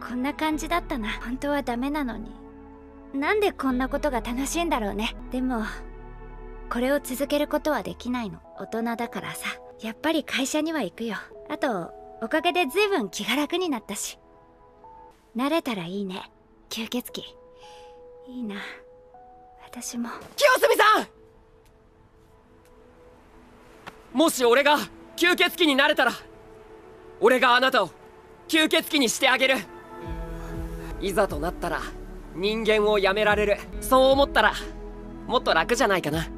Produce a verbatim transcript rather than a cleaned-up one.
こんな感じだったな。本当はダメなのに。なんでこんなことが楽しいんだろうね。でもこれを続けることはできないの。大人だからさ。やっぱり会社には行くよ。あとおかげで随分気が楽になったし。慣れたらいいね。吸血鬼いいな。私も。 清澄さん、もし俺が吸血鬼になれたら、俺があなたを吸血鬼にしてあげる。いざとなったら人間をやめられる。そう思ったらもっと楽じゃないかな。